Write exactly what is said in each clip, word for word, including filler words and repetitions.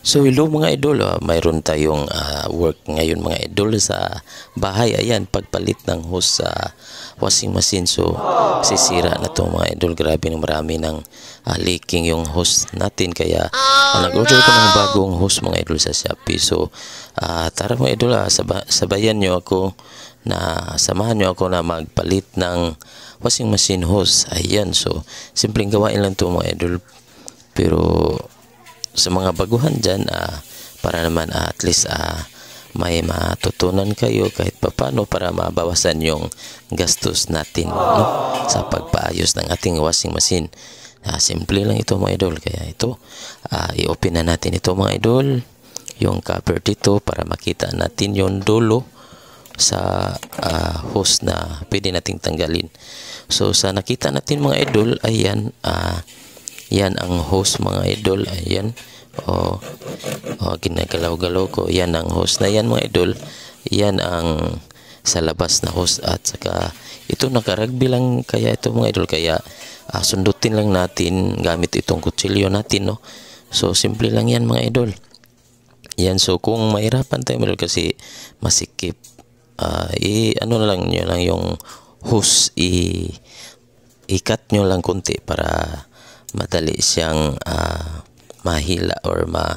So hello mga idol, ah, mayroon tayong ah, work ngayon mga idol sa bahay. Ayan, pagpalit ng hose sa washing machine. So sisira na to mga idol. Grabe ng marami ng ah, leaking yung hose natin. Kaya ah, nag-order ko ng bagong hose mga idol sa Shopee. So ah, tara mga idol, ah, saba sabayan nyo ako na samahan nyo ako na magpalit ng washing machine hose. Ayan, so simpleng gawain lang to mga idol. Pero sa mga baguhan dyan, uh, para naman uh, at least uh, may matutunan kayo kahit papano para mabawasan yung gastos natin, no? Sa pagpaayos ng ating washing machine. Uh, simple lang ito mga idol. Kaya ito, uh, i-open na natin ito mga idol, yung cover dito para makita natin yung dulo sa uh, hose na pwede nating tanggalin. So sa nakita natin mga idol, ayan, uh, yan ang hose mga idol. Ayan, o oh, oh, ginagalaw-galaw ko. Yan ang hose na yan mga idol. Yan ang sa labas na hose. At saka ito nakaragbi lang kaya ito mga idol. Kaya uh, sundutin lang natin gamit itong kutsilyo natin, no? So simple lang yan mga idol. Yan, so kung mahirapan tayo mga idol kasi masikip, uh, i ano na lang nyo lang yung hose, i i-cut nyo lang konti para madali siyang uh, mahila or ma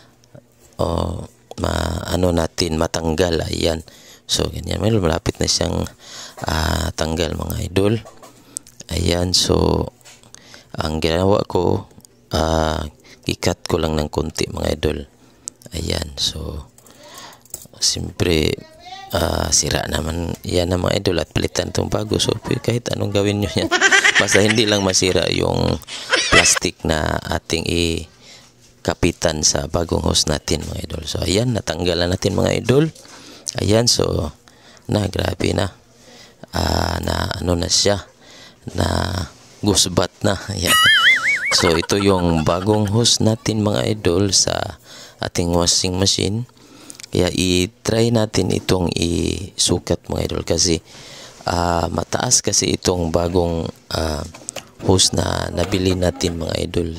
o ma ano natin matanggal. Ayan, so ganyan, may malapit na siyang uh, tanggal mga idol. Ayan, so ang ginawa ko, uh, i-cut ko lang ng konti mga idol. Ayan, so siyempre uh, sira naman yan na mga idol at palitan itong bago. So kahit anong gawin nyo yan basta hindi lang masira yung plastic na ating i-kapitan sa bagong hose natin mga idol. So ayan, natanggalan natin mga idol. Ayan, so na grabe na uh, na ano na siya, na gusbat na. Ayan. So ito yung bagong hose natin mga idol sa ating washing machine. Kaya i-try natin itong isukat mga idol kasi Uh, mataas kasi itong bagong uh, hose na nabili natin mga idol.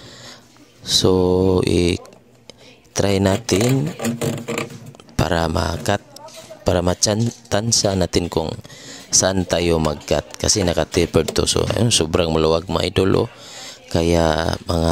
So i-try natin para ma-cut, para ma-tansa natin kung saan tayo mag-cut kasi naka-tapered to. So ayun, sobrang maluwag mga idol, oh. Kaya mga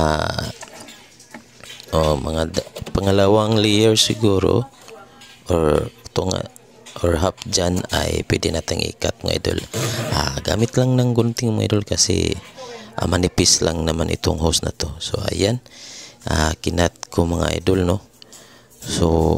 oh, mga pangalawang layer siguro or ito nga or half dyan ay pwede natin i-cut mga idol. Ah, gamit lang ng gunting mga idol kasi ah, manipis lang naman itong hose na to. So ayan, ah, kinat ko mga idol, no? So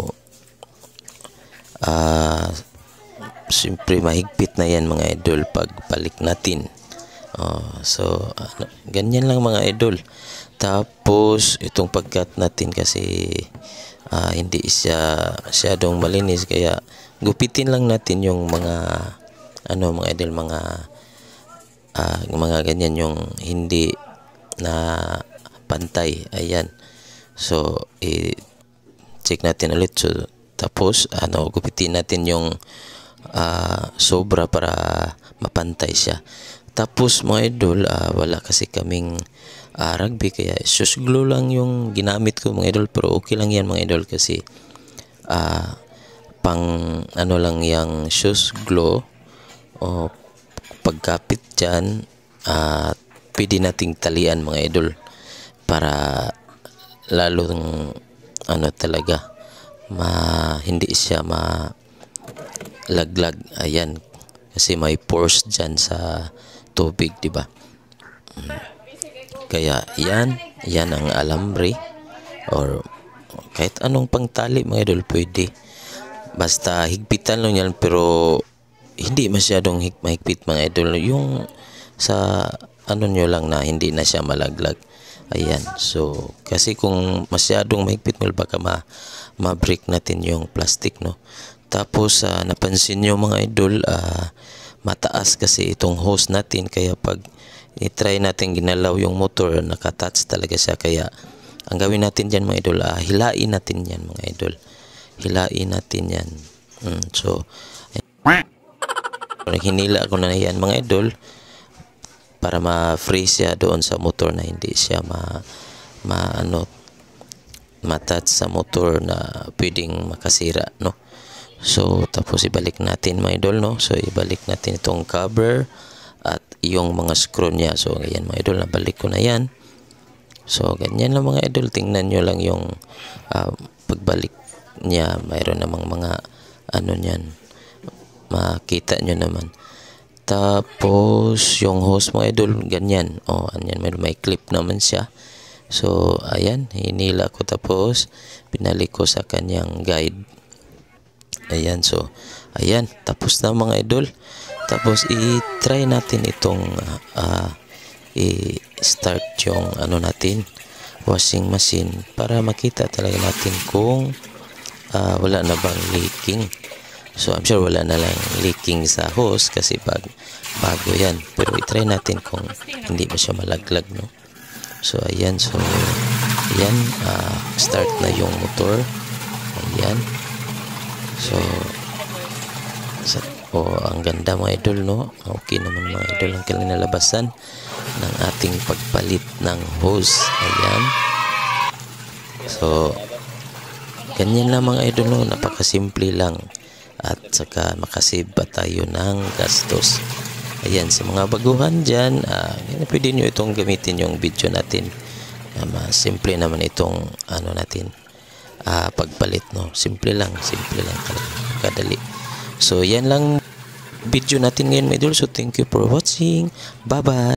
ah, siyempre mahigpit na yan mga idol pag balik natin. Oh, so ano, ganyan lang mga idol. Tapos itong pag-cut natin kasi ah, hindi siya masyadong malinis, kaya gupitin lang natin yung mga ano mga idol, mga uh, mga ganyan yung hindi na pantay. Ayan, so i-check natin ulit. So tapos ano, gupitin natin yung uh, sobra para mapantay siya. Tapos mga idol, uh, wala kasi kaming uh, rugby kaya shoes glue lang yung ginamit ko mga idol. Pero okay lang yan mga idol kasi uh, pang ano lang yung shoes glue, o pagkapit dyan at uh, pwede nating talian mga idol para lalong ano talaga ma hindi siya malaglag. Ayan, kasi may pores dyan sa tubig, diba? Kaya yan yan ang alambre or kahit anong pangtali mga idol pwede. Basta higpitan lang yan, pero hindi masyadong hig mahigpit mga idol. Yung sa ano nyo lang na hindi na siya malaglag. Ayan, so kasi kung masyadong mahigpit mo baka ma ma-break natin yung plastic, no? Tapos uh, napansin nyo mga idol, uh, mataas kasi itong hose natin. Kaya pag i-try natin ginalaw yung motor, nakatouch talaga siya. Kaya ang gawin natin dyan mga idol, uh, hilain natin yan mga idol. Hilain natin yan. Hmm, so hinila ko na yan mga idol para ma-free siya doon sa motor na hindi siya ma, ma ano matouch sa motor na pwedeng makasira, no. So tapos ibalik natin mga idol, no. So ibalik natin itong cover at yung mga screw niya. So ayan mga idol, nabalik ko na yan. So ganyan lang mga idol, tingnan nyo lang yung uh, pagbalik niya. Mayroon namang mga ano niyan, makita nyo naman. Tapos yung hose mga idol, ganyan. O, oh, anyan, may, may clip naman siya. So ayan, hinila ko tapos pinalik ko sa kanyang guide. Ayan, so ayan, tapos na mga idol. Tapos i-try natin itong uh, i-start yung ano natin, washing machine, para makita talaga natin kung uh, wala na bang leaking. So I'm sure wala na lang leaking sa hose kasi bag, bago yan. Pero i-try natin kung hindi ba siya malaglag, no. So ayan, so ayan, uh, start na yung motor. Ayan. So sa, oh, ang ganda mga idol, no. Okay naman mga idol ang kinalabasan ng ating pagpalit ng hose. Ayan. So ganyan lang mga idol, no. Napakasimple lang at saka makasave pa tayo ng gastos. Ayan, sa mga baguhan dyan, uh, pwede nyo itong gamitin yung video natin. Um, uh, simple naman itong ano natin, uh, pagpalit, no. Simple lang, simple lang talaga, kadali. So yan lang video natin ngayon mga idol. So thank you for watching. Bye bye.